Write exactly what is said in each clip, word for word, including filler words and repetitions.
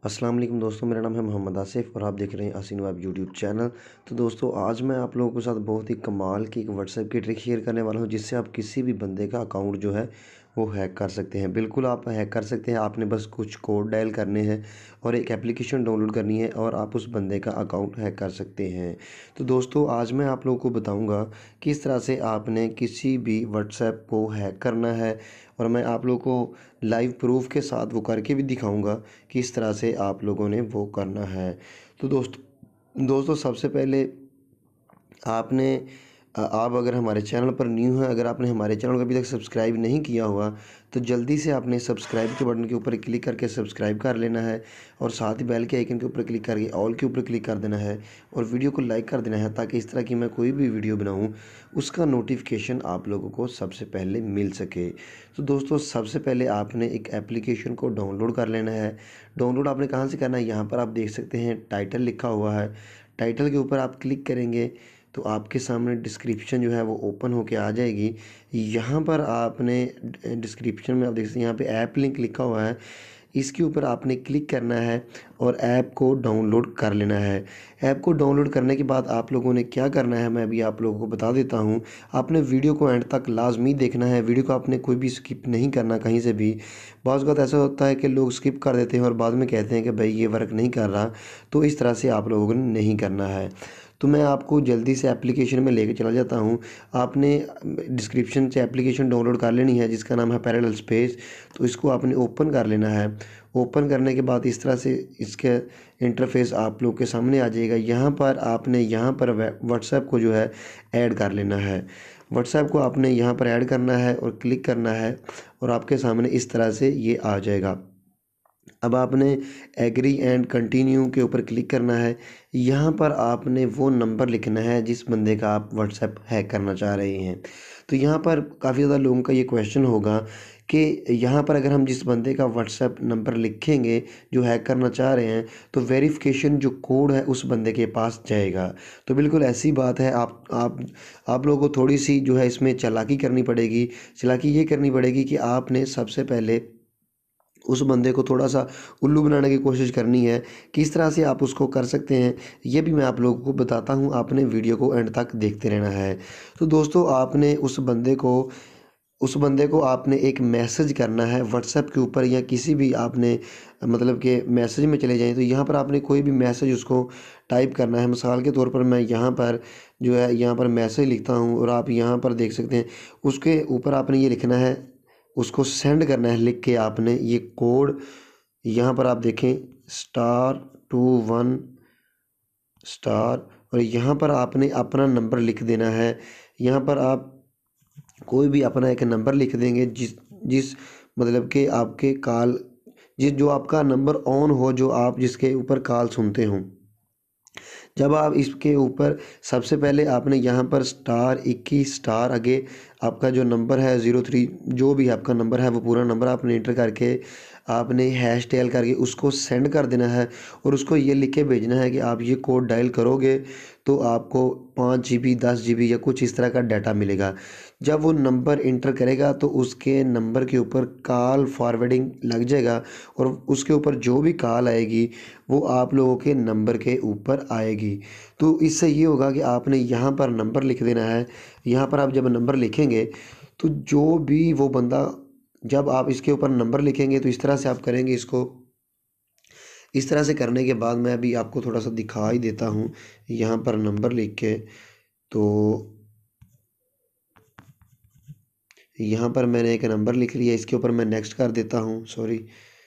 अस्सलाम वालेकुम दोस्तों, मेरा नाम है मोहम्मद आसिफ और आप देख रहे हैं आसिन वेब यूट्यूब चैनल। तो दोस्तों, आज मैं आप लोगों के साथ बहुत ही कमाल की एक व्हाट्सएप की ट्रिक शेयर करने वाला हूं, जिससे आप किसी भी बंदे का अकाउंट जो है वो हैक कर सकते हैं। बिल्कुल आप हैक कर सकते हैं। आपने बस कुछ कोड डायल करने हैं और एक एप्लीकेशन डाउनलोड करनी है और आप उस बंदे का अकाउंट हैक कर सकते हैं। तो दोस्तों, आज मैं आप लोगों को बताऊँगा किस तरह से आपने किसी भी व्हाट्सएप को हैक करना है, और मैं आप लोगों को लाइव प्रूफ के साथ वो करके भी दिखाऊंगा कि इस तरह से आप लोगों ने वो करना है। तो दोस्तों दोस्तों सबसे पहले आपने अ, आप अगर हमारे चैनल पर न्यू हैं, अगर आपने हमारे चैनल को अभी तक सब्सक्राइब नहीं किया हुआ, तो जल्दी से आपने सब्सक्राइब के बटन के ऊपर क्लिक करके सब्सक्राइब कर लेना है और साथ ही बेल के आइकन के ऊपर क्लिक करके ऑल के ऊपर क्लिक कर देना है और वीडियो को लाइक कर देना है, ताकि इस तरह की मैं कोई भी वीडियो बनाऊं उसका नोटिफिकेशन आप लोगों को सबसे पहले मिल सके। तो दोस्तों, सबसे पहले आपने एक एप्लीकेशन को डाउनलोड कर लेना है। डाउनलोड आपने कहाँ से करना है, यहाँ पर आप देख सकते हैं टाइटल लिखा हुआ है। टाइटल के ऊपर आप क्लिक करेंगे तो आपके सामने डिस्क्रिप्शन जो है वो ओपन होके आ जाएगी। यहाँ पर आपने डिस्क्रिप्शन में आप देख सकते हैं, यहाँ पे ऐप लिंक लिखा हुआ है, इसके ऊपर आपने क्लिक करना है और ऐप को डाउनलोड कर लेना है। ऐप को डाउनलोड करने के बाद आप लोगों ने क्या करना है, मैं अभी आप लोगों को बता देता हूँ। आपने वीडियो को एंड तक लाजमी देखना है। वीडियो को आपने कोई भी स्किप नहीं करना कहीं से भी। बाज़ वक़्त ऐसा होता है कि लोग स्किप कर देते हैं और बाद में कहते हैं कि भाई ये वर्क नहीं कर रहा, तो इस तरह से आप लोगों ने नहीं करना है। तो मैं आपको जल्दी से एप्लीकेशन में लेके चला जाता हूँ। आपने डिस्क्रिप्शन से एप्लीकेशन डाउनलोड कर लेनी है, जिसका नाम है पैरेलल स्पेस। तो इसको आपने ओपन कर लेना है। ओपन करने के बाद इस तरह से इसके इंटरफेस आप लोग के सामने आ जाएगा। यहाँ पर आपने यहाँ पर व्हाट्सएप को जो है ऐड कर लेना है। व्हाट्सएप को आपने यहाँ पर ऐड करना है और क्लिक करना है और आपके सामने इस तरह से ये आ जाएगा। अब आपने एग्री एंड कंटिन्यू के ऊपर क्लिक करना है। यहाँ पर आपने वो नंबर लिखना है जिस बंदे का आप व्हाट्सएप हैक करना चाह रहे हैं। तो यहाँ पर काफ़ी ज़्यादा लोगों का ये क्वेश्चन होगा कि यहाँ पर अगर हम जिस बंदे का व्हाट्सएप नंबर लिखेंगे जो हैक करना चाह रहे हैं, तो वेरिफिकेशन जो कोड है उस बंदे के पास जाएगा। तो बिल्कुल ऐसी बात है। आप आप आप लोगों को थोड़ी सी जो है इसमें चालाकी करनी पड़ेगी। चालाकी ये करनी पड़ेगी कि आपने सबसे पहले उस बंदे को थोड़ा सा उल्लू बनाने की कोशिश करनी है। किस तरह से आप उसको कर सकते हैं, ये भी मैं आप लोगों को बताता हूँ। आपने वीडियो को एंड तक देखते रहना है। तो दोस्तों, आपने उस बंदे को उस बंदे को आपने एक मैसेज करना है व्हाट्सएप के ऊपर, या किसी भी आपने मतलब कि मैसेज में चले जाएं तो यहाँ पर आपने कोई भी मैसेज उसको टाइप करना है। मिसाल के तौर पर मैं यहाँ पर जो है यहाँ पर मैसेज लिखता हूँ और आप यहाँ पर देख सकते हैं, उसके ऊपर आपने ये लिखना है, उसको सेंड करना है। लिख के आपने ये कोड यहाँ पर आप देखें, स्टार टू वन स्टार, और यहाँ पर आपने अपना नंबर लिख देना है। यहाँ पर आप कोई भी अपना एक नंबर लिख देंगे जिस जिस मतलब कि आपके कॉल जिस जो आपका नंबर ऑन हो, जो आप जिसके ऊपर कॉल सुनते हों। जब आप इसके ऊपर सबसे पहले आपने यहाँ पर स्टार इक्कीस स्टार आगे आपका जो नंबर है ज़ीरो थ्री, जो भी आपका नंबर है वो पूरा नंबर आपने इंटर करके आपने हैश टैग करके उसको सेंड कर देना है और उसको ये लिख के भेजना है कि आप ये कोड डायल करोगे तो आपको पाँच जी बी दस जी बी या कुछ इस तरह का डाटा मिलेगा। जब वो नंबर इंटर करेगा तो उसके नंबर के ऊपर कॉल फॉरवर्डिंग लग जाएगा और उसके ऊपर जो भी कॉल आएगी वो आप लोगों के नंबर के ऊपर आएगी। तो इससे ये होगा कि आपने यहाँ पर नंबर लिख देना है। यहाँ पर आप जब नंबर लिखेंगे तो जो भी वो बंदा, जब आप इसके ऊपर नंबर लिखेंगे तो इस तरह से आप करेंगे इसको। इस तरह से करने के बाद मैं अभी आपको थोड़ा सा दिखा ही देता हूँ। यहाँ पर नंबर लिख के, तो यहाँ पर मैंने एक नंबर लिख लिया, इसके ऊपर मैं नेक्स्ट कर देता हूँ। सॉरी,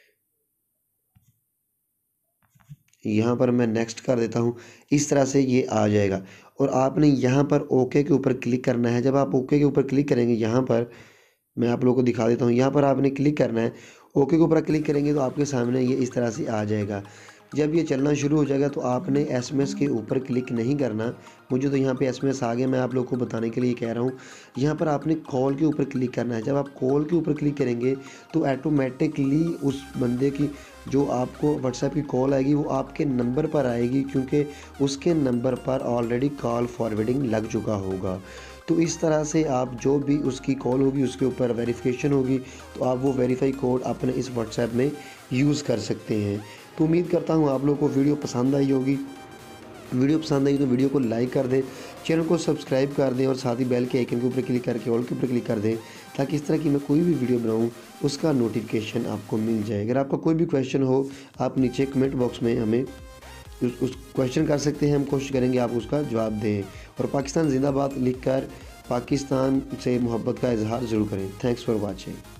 यहाँ पर मैं नेक्स्ट कर देता हूँ। इस तरह से ये आ जाएगा और आपने यहाँ पर ओके के ऊपर क्लिक करना है। जब आप ओके के ऊपर क्लिक करेंगे, यहाँ पर मैं आप लोगों को दिखा देता हूँ, यहाँ पर आपने क्लिक करना है। ओके के ऊपर क्लिक करेंगे तो आपके सामने ये इस तरह से आ जाएगा। जब ये चलना शुरू हो जाएगा तो आपने एसएमएस के ऊपर क्लिक नहीं करना। मुझे तो यहाँ पे एसएमएस आ गया, मैं आप लोगों को बताने के लिए कह रहा हूँ। यहाँ पर आपने कॉल के ऊपर क्लिक करना है। जब आप कॉल के ऊपर क्लिक करेंगे तो ऑटोमेटिकली उस बंदे की जो आपको व्हाट्सएप की कॉल आएगी वो आपके नंबर पर आएगी, क्योंकि उसके नंबर पर ऑलरेडी कॉल फॉरवर्डिंग लग चुका होगा। तो इस तरह से आप जो भी उसकी कॉल होगी उसके ऊपर वेरिफिकेशन होगी, तो आप वो वेरीफाई कोड अपने इस व्हाट्सएप में यूज़ कर सकते हैं। तो उम्मीद करता हूँ आप लोगों को वीडियो पसंद आई होगी। वीडियो पसंद आई तो वीडियो को लाइक कर दें, चैनल को सब्सक्राइब कर दें और साथ ही बेल के आइकन के ऊपर क्लिक करके ऑल के ऊपर क्लिक कर दें, ताकि इस तरह की मैं कोई भी वीडियो बनाऊं उसका नोटिफिकेशन आपको मिल जाए। अगर आपका कोई भी क्वेश्चन हो आप नीचे कमेंट बॉक्स में हमें उस उस क्वेश्चन कर सकते हैं, हम कोशिश करेंगे आप उसका जवाब दें। और पाकिस्तान जिंदाबाद लिखकर पाकिस्तान से मोहब्बत का इजहार ज़रूर करें। Thanks for watching.